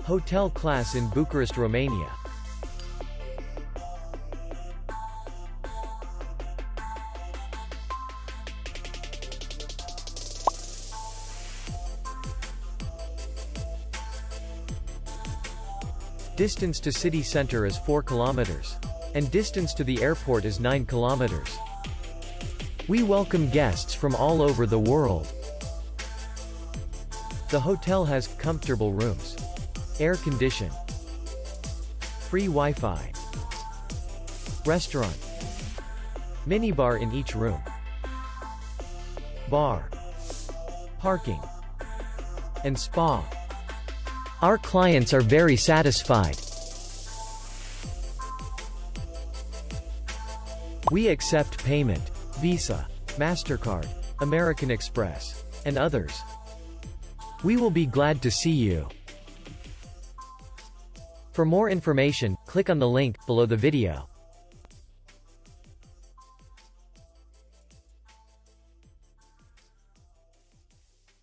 Hotel class in Bucharest, Romania. Distance to city center is 4 kilometers. And distance to the airport is 9 kilometers. We welcome guests from all over the world. The hotel has comfortable rooms, air condition, free Wi-Fi, restaurant, minibar in each room, bar, parking, and spa. Our clients are very satisfied. We accept payment, Visa, MasterCard, American Express, and others. We will be glad to see you. For more information, click on the link below the video.